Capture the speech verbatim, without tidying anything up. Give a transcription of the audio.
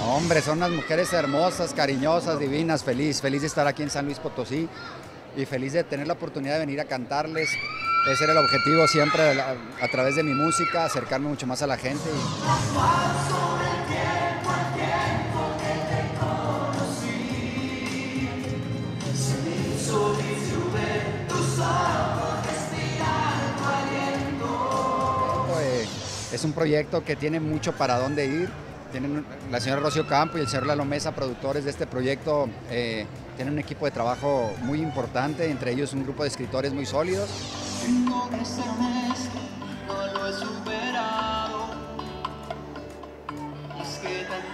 Hombre, son unas mujeres hermosas, cariñosas, divinas, feliz, feliz de estar aquí en San Luis Potosí y feliz de tener la oportunidad de venir a cantarles. Ese era el objetivo siempre a, a través de mi música, acercarme mucho más a la gente. Y... Es un proyecto que tiene mucho para dónde ir. Tienen la señora Rocío Campo y el señor Lalo Mesa, productores de este proyecto, eh, tienen un equipo de trabajo muy importante, entre ellos un grupo de escritores muy sólidos. Tengo que ser honesto, no lo he superado. Es que